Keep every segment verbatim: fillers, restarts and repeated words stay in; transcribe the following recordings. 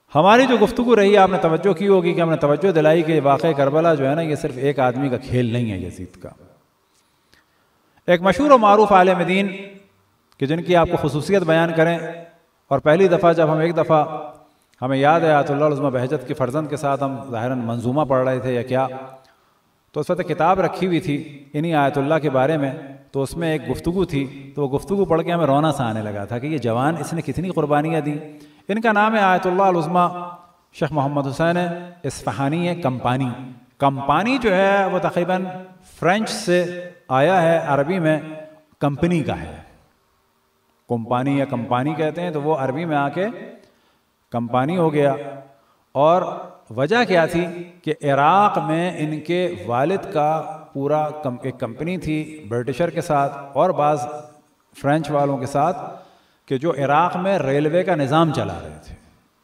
हमारी जो गुफ्तगू रही आपने तवज्जो की होगी कि हमने तवज्जो दिलाई कि वाक़या करबला जो है ना, ये सिर्फ एक आदमी का खेल नहीं है यजीद का। एक मशहूर और मारूफ आलिम दीन कि जिनकी आपको खुसूसियत बयान करें, और पहली दफ़ा जब हम एक दफ़ा हमें याद है आयतुल्लाह उज़्मा बहजत की फ़र्जंद के साथ हम ज़ाहिरन मंजूमा पढ़ रहे थे या क्या, तो उस वक्त किताब रखी हुई थी इन्हीं आयतुल्लाह के बारे में, तो उसमें एक गुफ्तगू थी, तो वो गुफ्तगू पढ़ के हमें रोना सा आने लगा था कि ये जवान इसने कितनी कुर्बानियाँ दी। इनका नाम है Ayatollah Uzma Sheikh Mohammad Hussain Isfahani है कंपानी। कंपानी जो है वो तक़रीबन फ्रेंच से आया है, अरबी में कंपनी का है, कंपानी या कंपानी कहते हैं, तो वो अरबी में आके कंपानी हो गया। और वजह क्या थी कि इराक़ में इनके वालिद का पूरा कम, एक कंपनी थी ब्रिटिशर के साथ और बाज़ फ्रेंच वालों के साथ, कि जो इराक़ में रेलवे का निज़ाम चला रहे थे।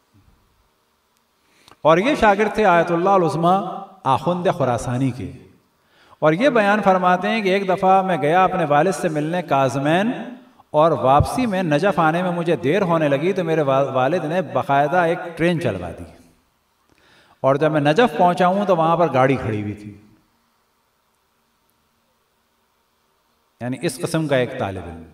और ये शागिर्द थे आयतुल्लाह उज़्मा आखुंद खुरासानी के। और ये बयान फरमाते हैं कि एक दफ़ा मैं गया अपने वालिद से मिलने काज़मैन, और वापसी में नजफ़ आने में मुझे देर होने लगी, तो मेरे वालिद ने बाकायदा एक ट्रेन चलवा दी, और जब मैं नजफ़ पहुंचा हूं तो वहां पर गाड़ी खड़ी हुई थी। यानी इस किस्म का एक तालिब इल्म।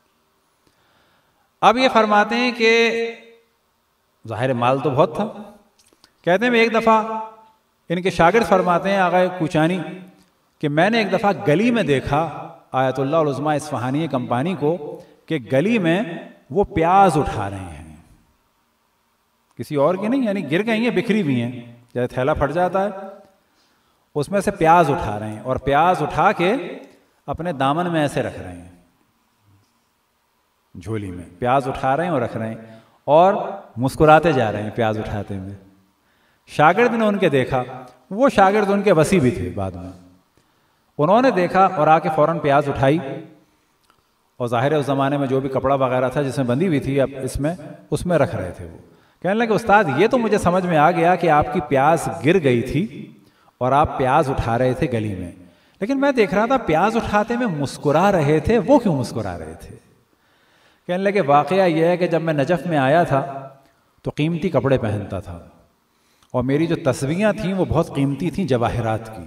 अब ये फरमाते हैं कि ज़ाहिर माल तो बहुत था। कहते हैं मैं एक दफ़ा, इनके शागिर्द फरमाते हैं आगा कुचानी, कि मैंने एक दफ़ा गली में देखा आयतुल्लाह उज़्मा इस्फ़हानी कंपानी को कि गली में वो प्याज उठा रहे हैं, किसी और की नहीं, यानी गिर गई हैं, बिखरी हुई हैं, जैसे थैला फट जाता है उसमें से प्याज उठा रहे हैं, और प्याज उठा के अपने दामन में ऐसे रख रहे हैं, झोली में प्याज उठा रहे हैं और रख रहे हैं, और मुस्कुराते जा रहे हैं प्याज उठाते हुए। शागिर्द ने उनके देखा, वो शागिर्द उनके वसी भी थे, बाद में उन्होंने देखा और आके फ़ौरन प्याज उठाई, और ज़ाहिर उस ज़माने में जो भी कपड़ा वगैरह था जिसमें बंधी हुई थी, अब इसमें उसमें रख रहे थे। वो कहने लगे उस्ताद ये तो मुझे समझ में आ गया कि आपकी प्याज गिर गई थी और आप प्याज उठा रहे थे गली में, लेकिन मैं देख रहा था प्याज उठाते में मुस्कुरा रहे थे, वो क्यों मुस्कुरा रहे थे? कहने लगे वाक़या यह है कि जब मैं नजफ़ में आया था तो कीमती कपड़े पहनता था, और मेरी जो तस्वीरें थीं वो बहुत कीमती थीं, जवाहरात की।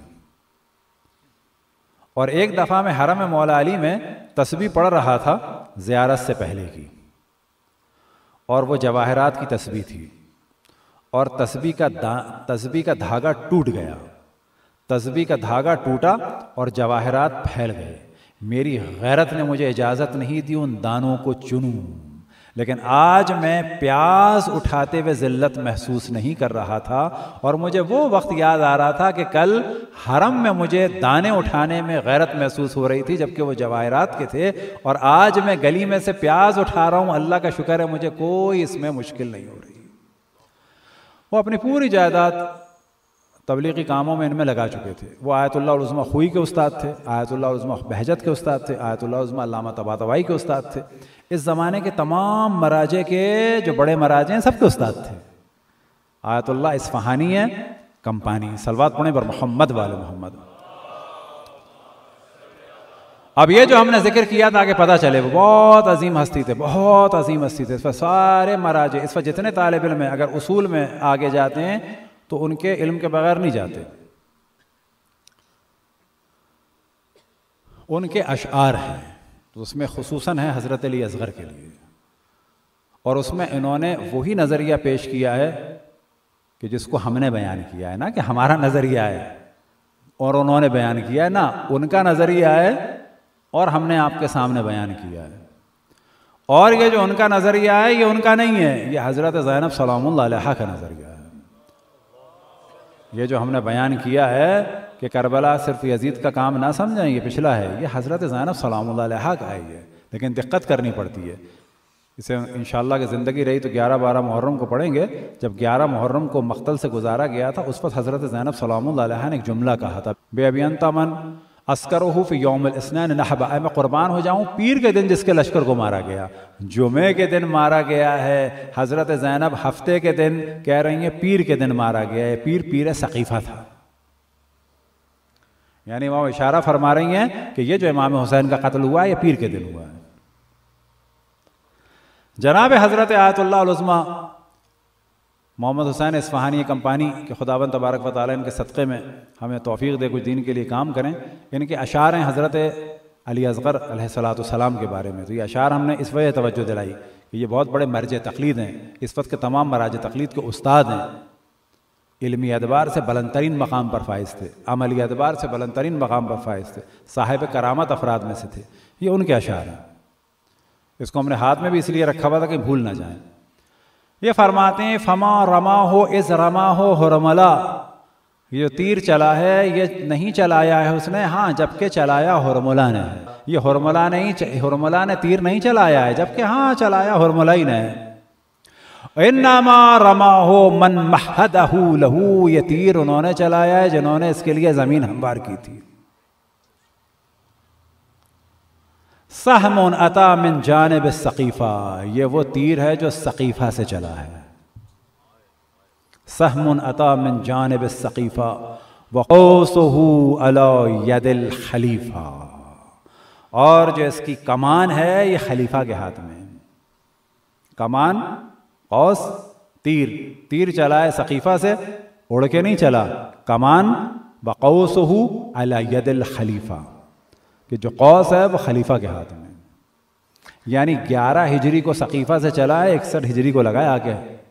और एक दफ़ा मैं हरम मौला अली में तस्बीह पढ़ रहा था ज़ियारत से पहले की, और वो जवाहरात की तस्बीह थी, और तस्बीह का तस्बीह का धागा टूट गया, तस्बीह का धागा टूटा और जवाहरात फैल गए। मेरी गैरत ने मुझे इजाज़त नहीं दी उन दानों को चुनूं, लेकिन आज मैं प्याज उठाते हुए ज़िल्लत महसूस नहीं कर रहा था, और मुझे वो वक्त याद आ रहा था कि कल हरम में मुझे दाने उठाने में गैरत महसूस हो रही थी जबकि वो जवाहरात के थे, और आज मैं गली में से प्याज उठा रहा हूँ, अल्लाह का शुक्र है मुझे कोई इसमें मुश्किल नहीं हो रही। वो अपनी पूरी जायदाद तबलीगी कामों में इनमें लगा चुके थे। वो आयतुल्लाह उज़्मा खुई के उस्ताद थे, आयतुल्लाह उज़्मा बहजत के उस्ताद थे, आयतुल्लाह उज़्मा अल्लामा तबातबाई के उस्ताद थे। इस ज़माने के तमाम मराजे के जो बड़े मराजे हैं सबके उस्ताद थे। आयतुल्लाह इस्फ़हानी है कंपानी। सलवात पढ़ें पर मोहम्मद वाले मोहम्मद। अब ये जो हमने जिक्र किया ताकि पता चले वो बहुत अजीम हस्ती थे, बहुत अजीम हस्ती थे। इस पर सारे मराजे, इस पर जितने तालिब इल्म हैं अगर उसूल में आगे जाते हैं तो उनके इल्म के बगैर नहीं जाते। उनके अशआर हैं तो उसमें खुसूसन है हज़रत अली असग़र के लिए, और उसमें इन्होंने वही नज़रिया पेश किया है कि जिसको हमने बयान किया है ना, कि हमारा नज़रिया है और उन्होंने बयान किया है ना, उनका नज़रिया है और हमने आपके सामने बयान किया है। और ये जो उनका नज़रिया है ये उनका नहीं है, ये हज़रत ज़ैनब सलामुल्लाह अलैहा का नज़रिया है। ये जो हमने बयान किया है कि करबला सिर्फ यजीद का काम ना समझें, ये पिछला है, ये हज़रत ज़ैनब सलामुल्लाह अलैहा का है ये, लेकिन दिक्कत करनी पड़ती है। इसे इंशाअल्लाह की ज़िंदगी रही तो ग्यारह बारह मुहर्रम को पढ़ेंगे। जब ग्यारह मुहर्रम को मख्तल से गुजारा गया था उस वक्त हज़रत ज़ैनब सलामुल्लाह अलैहा ने एक जुमला कहा था, बेअबियंता मन अस्करुहु फी यौमिल इस्नैन नहबा, मैं कुर्बान हो जाऊँ पीर के दिन जिसके लश्कर को मारा गया। जुमे के दिन मारा गया है, हज़रत ज़ैनब हफ्ते के दिन कह रही हैं पीर के दिन मारा गया है। पीर पीर सकीफ़ा था, यानी वहाँ इशारा फरमा रही हैं कि ये जो इमाम हुसैन का कत्ल हुआ है ये पीर के दिन हुआ है। जनाब हज़रत Ayatollah Uzma Mohammad Hussain Isfahani Kompani के खुदाबंद तबारक व तआला इनके सदक़े में हमें तौफ़ीक़ दे, कुछ दीन के लिए काम करें। इनके अशार हैं हज़रत अली असग़र अलैहिस्सलातु वस्सलाम के बारे में। तो ये अशार हमने इस वजह तवज्जो दिलाई कि ये बहुत बड़े मर्ज तक़लीद हैं, इस वक्त के तमाम मराज तक़लीद के उस्ताद हैं। इल्मी एतबार से बुलंदतरीन मकाम पर फ़ाइज़ थे, अमली एतबार से बुलंदतरीन मकाम पर फ़ाइज़ थे, साहिब करामत अफराद में से थे। ये उनके अशार हैं। इसको हमने हाथ में भी इसलिए रखा हुआ था कि भूल ना जाएं। ये फरमाते हैं फमा रमा हो इस रमा हो हुरमला, ये जो तीर चला है ये नहीं चलाया है उसने, हाँ जबकि चलाया हुरमला ने। ये हुरमला नहीं, हुरमला ने तीर नहीं चलाया है, जबकि हाँ चलाया हुरमला ही ने। इन्नमा रमा हो मन महदहू लहू, ये तीर उन्होंने चलाया है जिन्होंने इसके लिए ज़मीन हमवार की थी। सहमुन अता मिन जानिब सकीफ़ा, ये वो तीर है जो सकीफ़ा से चला है। सहमुन अता मिन जानिब सकीफ़ा वक़ौसुहु अला यदिल खलीफा, और जो इसकी कमान है ये खलीफा के हाथ में। कमान कौस तीर, तीर चला है सकीफ़ा से, उड़ के नहीं चला। कमान वक़ौसुहु अला यदिल खलीफा, कि जो कौस है वो खलीफा के हाथ में। यानी ग्यारह हिजरी को सकीफ़ा से चला है, इकसठ हिजरी को लगाया आके।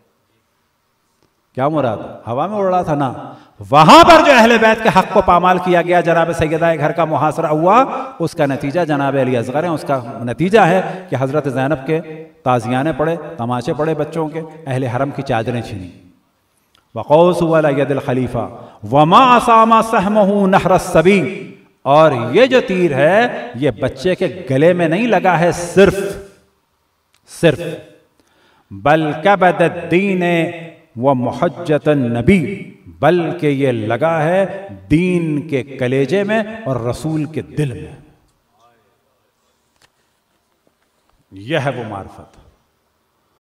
क्या मुराद, हवा में उड़ रहा था ना। वहां पर जो अहले बैत के हक को पामाल किया गया, जनाब सैयदा घर का मुहासरा हुआ, उसका नतीजा जनाब अली असग़र है। उसका नतीजा है कि हज़रत ज़ैनब के ताज़ियाने पड़े, तमाचे पड़े बच्चों के, अहले हरम की चादरें छीनी। वक़ौसुहु अला यदिल खलीफा वमा असामा सहमहु नहर सबी, और ये जो तीर है ये बच्चे के गले में नहीं लगा है सिर्फ सिर्फ बल कबद दीन व मुहज्जत नबी, बल्कि ये लगा है दीन के कलेजे में और रसूल के दिल में। यह है वो मार्फत।